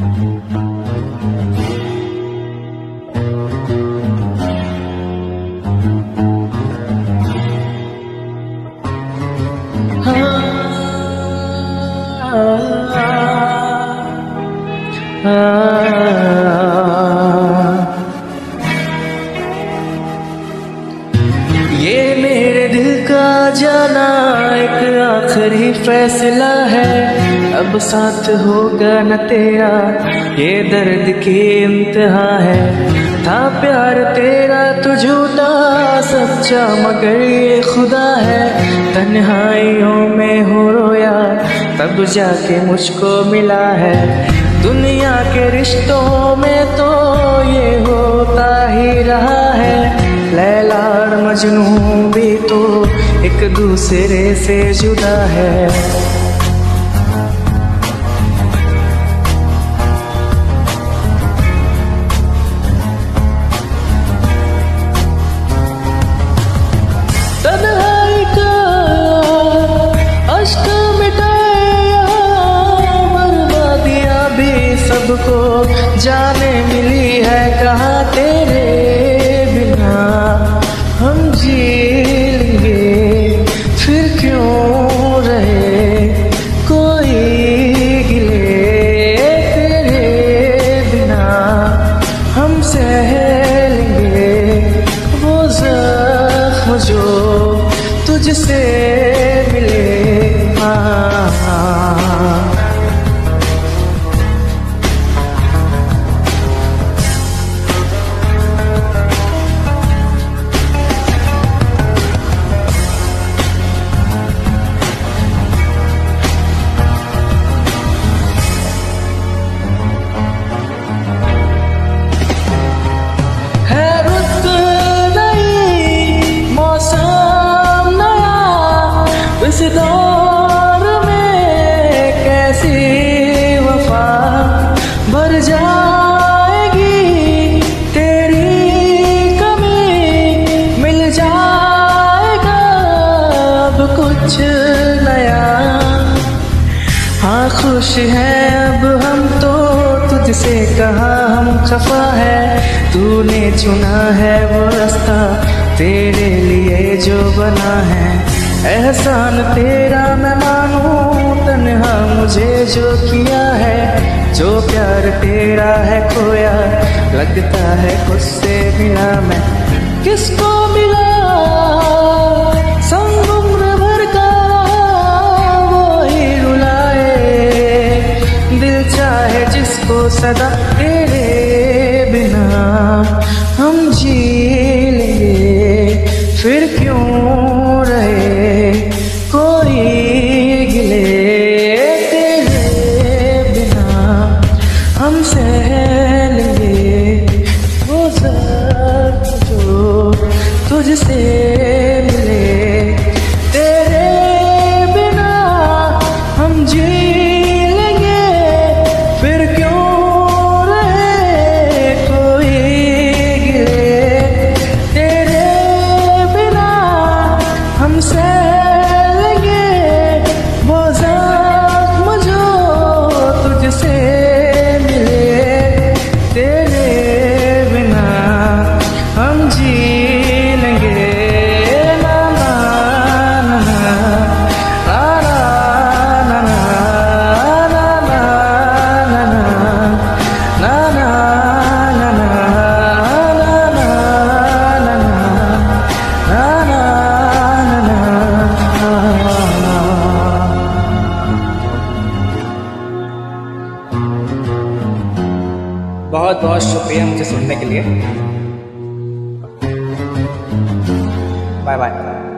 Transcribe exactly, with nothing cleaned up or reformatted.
ये मेरे दिल का जाना एक आखिरी फैसला है, अब साथ होगा न तेरा, ये दर्द की इंतहा है। था प्यार तेरा तो झूठा सच्चा मगर ये खुदा है, तन्हाइयों में हो रोया तब जाके मुझको मिला है। दुनिया के रिश्तों में तो ये होता ही रहा है, लैला और मजनू भी तो एक दूसरे से जुदा है। तन्हाई का अश्क मिटाया बर्बादियां भी सबको जाने मिली है, कहाँ तेरे बिना हम जी लेंगे, फिर क्यों रहे कोई गिले, तेरे बिना हम सह लेंगे वो जख्म जो तुझसे मिले। हाँ इस दौर में कैसी वफा भर जाएगी, तेरी कमी मिल जाएगा अब कुछ नया। हाँ खुश हैं अब हम तो तुझसे कहाँ हम खफा है, तूने चुना है वो रास्ता तेरे लिए जो बना है। एहसान तेरा मैं मानूं तन्हा मुझे जो किया है, जो प्यार तेरा है खोया लगता है खुद से मिला मैं। किसको मिला संग उम्र भर का वो ही रुलाए, दिल चाहे जिसको सदा तेरे बिना हम जी लेंगे, फिर क्यों रहे कोई गिले, तेरे बिना हम सह लेंगे वो सब जो तुझसे मिले, तेरे बिना हम जी लेंगे, फिर क्यों रहे कोई गिले, तेरे बिना हम सह लेंगे वो ज़ख्म जो तुझसे मिले, तेरे बिना हम जी लेंगे। ना ना ना ना ना ना ना ना ना बहुत बहुत शुक्रिया मुझे सुनने के लिए। Bye bye.